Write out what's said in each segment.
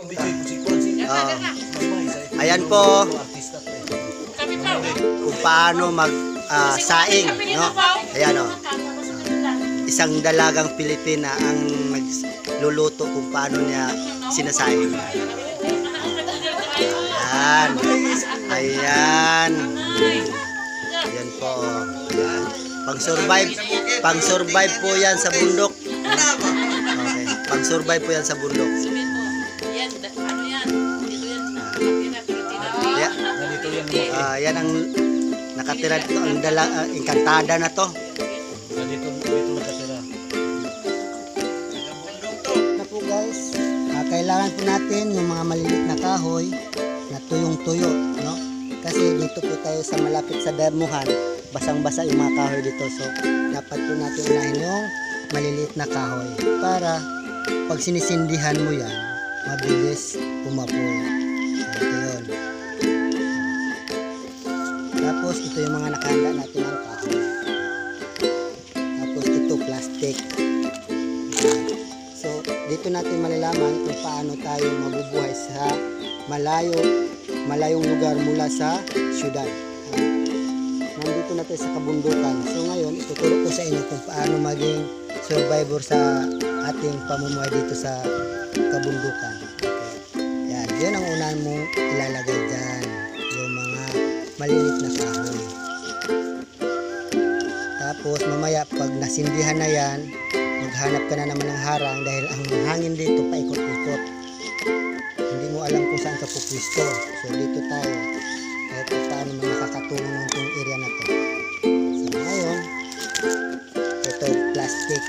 Ayan po kung paano mag saing, no? Ayan o. Isang dalagang Pilipina ang nagluluto kung paano niya sinasaing. Ayan. Ayan. Ayan po. Ayan. Pang-survive po yan sa bundok. Okay. Pang-survive po yan sa bundok. Yan ang nakatira dito, ang engkantada na to. Dito nakatira. Na po guys, kailangan po natin yung mga maliliit na kahoy na tuyong-tuyo, no? Kasi dito po tayo sa malapit sa damuhan, basang-basa yung mga kahoy dito. So, dapat po natin unahin yung maliliit na kahoy para pag sinisindihan mo yan, mabilis pumapoy. So, ito yun. Tapos, ito yung mga nakahanda natin ng kahoy. Tapos, ito plastic. So, dito natin malalaman kung paano tayo mabubuhay sa malayong lugar mula sa syudad. Nandito natin sa kabundukan. So ngayon, ituturo ko sa inyo kung paano maging survivor sa ating pamumuhay dito sa kabundukan. Okay. Yan, yun ang unahan mong ilalagay dyan. Yung mga maliit na kahoy. Tapos mamaya pag nasindihan na yan, maghanap ka na naman ng harang dahil ang hangin dito paikot-ikot. Hindi mo alam kung saan ka pupwisto. So dito tayo. Kahit paano man nakakatulong ng itong area na to. So ngayon, ito plastic.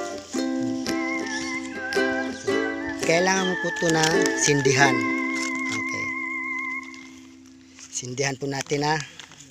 So, kailangan mo po ito na sindihan. Okay. Sindihan po natin ha.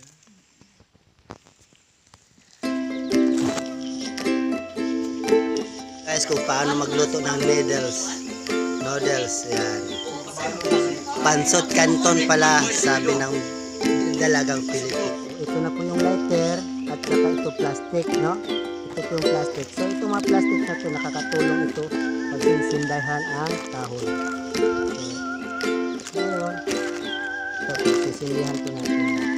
Guys, kung paano magluto ng noodles, yan. Pansot canton pala, sabi ng dalagang Pilipino. Ito na po yung lighter at saka ito plastic, no? Ito po yung plastic. So ito mga plastic na ito, nakakatulong ito pag sinsindahan ang kahoy. So, ngayon, ito, sisindihan po natin.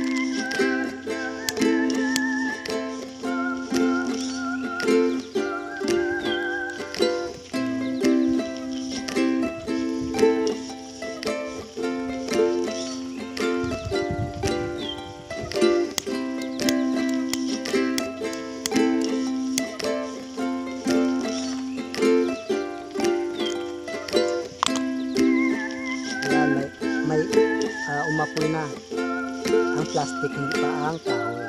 Umapoy na ang plastic, hindi pa ang kahoy.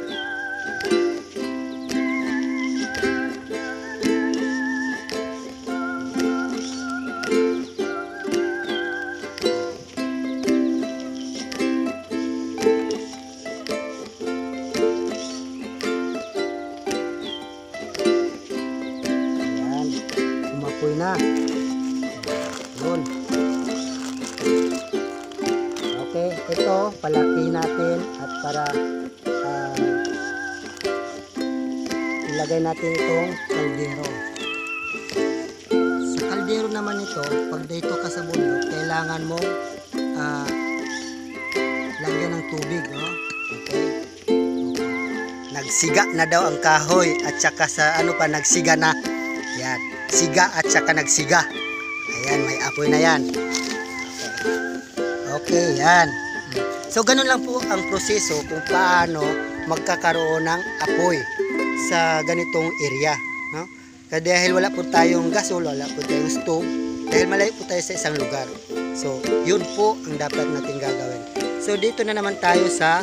Ayan, umapoy na. Yun. Okay, ito palaki natin at para ilagay natin itong kaldero. Sa kaldero naman ito, pag dito ka sa bundok, kailangan mo lagyan ng tubig, no? Okay. Nagsiga na daw ang kahoy at saka sa nagsiga na. Yan, siga at saka nagsiga. Ayan, may apoy na yan. Okay, yan. So, ganun lang po ang proseso kung paano magkakaroon ng apoy sa ganitong area. No? Dahil wala po tayong gasol, wala po tayong stove, dahil malayo po tayo sa isang lugar. So, yun po ang dapat natin gagawin. So, dito na naman tayo sa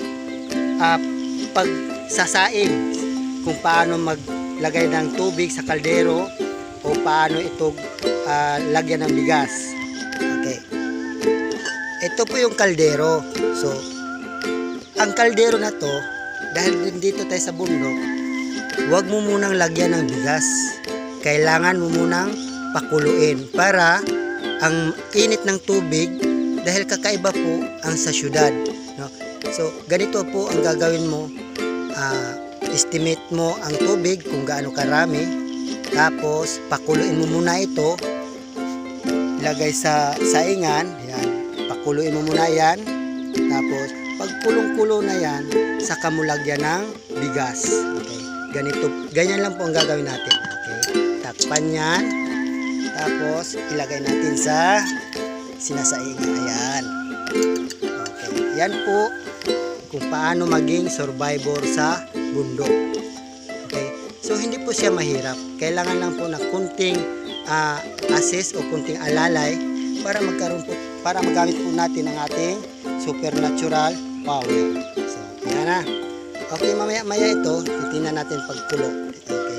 pagsasaing, kung paano maglagay ng tubig sa kaldero o paano ito lagyan ng bigas. Okay. Ito po yung kaldero. So, ang kaldero na to, dahil dito tayo sa bundok, huwag mo munang lagyan ng bigas. Kailangan mo munang pakuluin para ang init ng tubig, dahil kakaiba po ang sa syudad. No? So, ganito po ang gagawin mo. Estimate mo ang tubig kung gaano karami. Tapos, pakuluin mo muna ito. ilagay sa saingan. Yan. Pakuluin mo muna yan. Tapos, pag kulong-kulo na yan, saka mo lagyan ng bigas. Okay. Ganito, ganyan lang po ang gagawin natin. Okay. Takpan yan. Tapos, ilagay natin sa sinasaingan. Ayan. Okay. Yan po kung paano maging survivor sa bundok. Okay. So, hindi po siya mahirap. Kailangan lang po na kunting assist o kunting alalay para magamit po natin ang ating supernatural power. So, yan na. Okay, mamaya ito, titingnan natin pagkulo. Okay.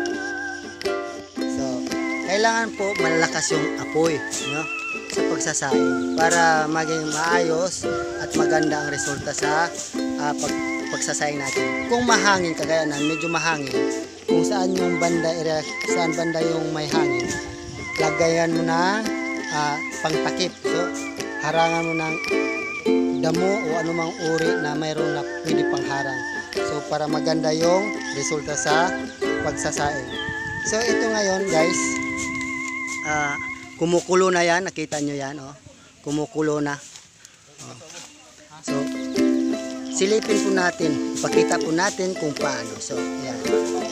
So, kailangan po malakas yung apoy, no? Sa pagsasaing para maging maayos at maganda ang resulta sa pagsasaing natin. Kung mahangin, kagaya na medyo mahangin, kung saan yung banda area, saan banda yung may hangin, lagayan mo ng pangtakip. So, harangan mo ng damo o anumang uri na mayroon na pwede pangharang. So, para maganda yung resulta sa pagsasaing. So, ito ngayon guys, kumukulo na yan. Nakita nyo yan, oh. Kumukulo na. Oh. So, silipin po natin. Ipakita po natin kung paano. So, yan.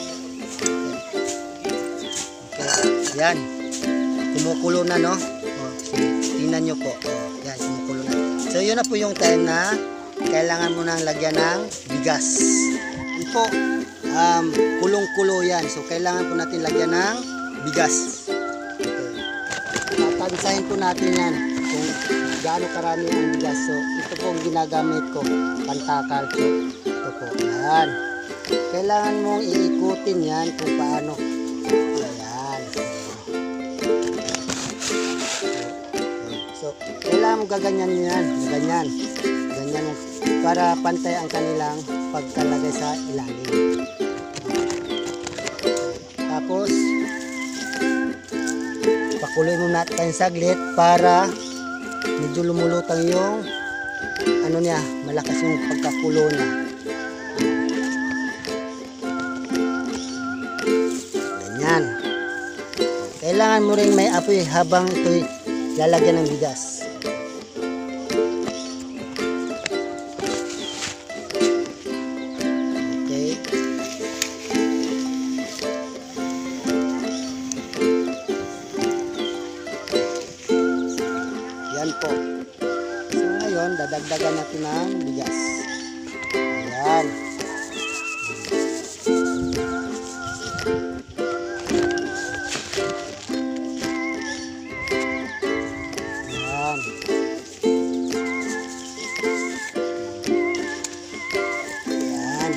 Okay. Yan. Kumukulo na, no? Oh, tingnan nyo po. Oh, yan, kumukulo na. So, yun na po yung time na kailangan mo nang lagyan ng bigas. Yan po. Kulong-kulo yan. So, kailangan po natin lagyan ng bigas. Tansahin po natin yan kung gaano karami ang bigas. So, ito po ang ginagamit ko, pantakal. So, ito po, yan. Kailangan mong iikutin yan kung paano. Ayan. So, kailangan mong gaganyan yan. Ganyan. Ganyan para pantay ang kanilang pagkalagay sa ilalim. Tapos, pakuloy mo natin saglit para medyo lumulutang yung ano niya, malakas yung pagkakulo niya. Ganyan. Kailangan mo rin may apoy habang ito'y lalagyan ng bigas. Okay. Yan po. So ngayon, dadagdagan natin ng bigas. Ayan. Ayan. Ayan.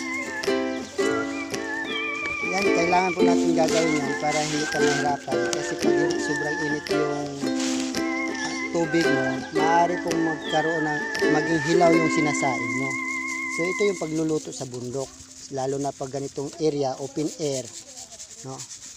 Yan, kailangan po natin gagawin yan para hindi ka mahirapan. Kasi pag sobrang init yung tubig mo, maaari pong magkaroon ng maging hilaw yung sinasain mo. So ito yung pagluluto sa bundok, lalo na pag ganitong area, open air, no?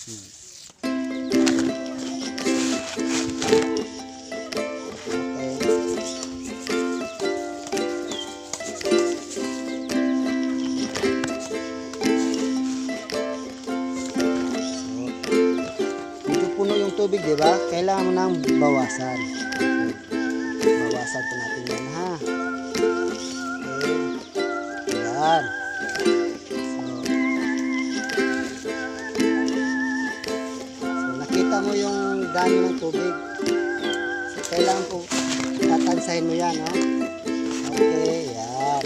So, medyo puno yung tubig, di ba? Kailangan mo nang bawasan. Bawasan po natin yan, ha? Okay. Yan. So, nakita mo yung dami ng tubig. So, kailangan po tatansahin mo yan, ha? Okay, yan.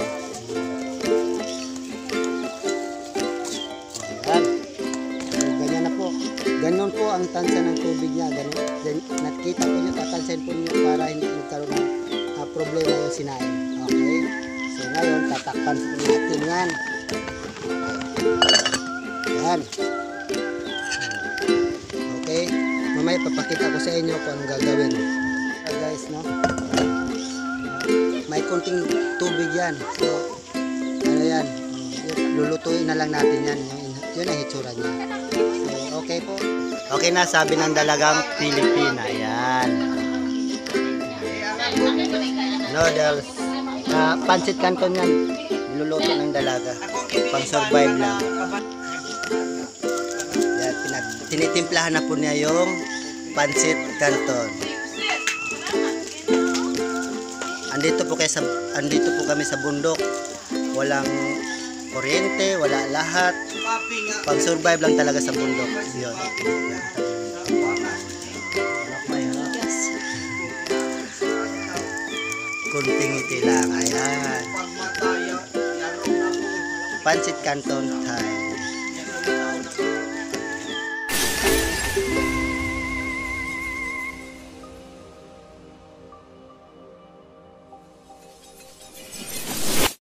Yan. So, ganyan na po. Ganon po ang tansa ng tubig niya. Ganon. Nakita po nyo, tatansahin po nyo para hindi magkaroon ng problema yung sinain. Okay? So ngayon, tatakpan po natin yan. Yan. Okay? Mamaya papakita ko sa inyo kung anong gagawin. Guys, no? May konting tubig yan. So, ano yan? Lulutuin na lang natin yan. Yun ang hitsura niya. So, okay po. Okay na, sabi ng dalagang Pilipina. Yan. Noodles. Pancit canton yan. Niluluto ng dalaga. Pang survive lang. Yan, tinitimplahan na po niya yung Pancit Canton. Andito po kami sa bundok. Walang kuryente, wala lahat. Pang-survive lang talaga sa bundok. Yun. Kunting ngiti lang. Ayan. Pancit Canton Thai.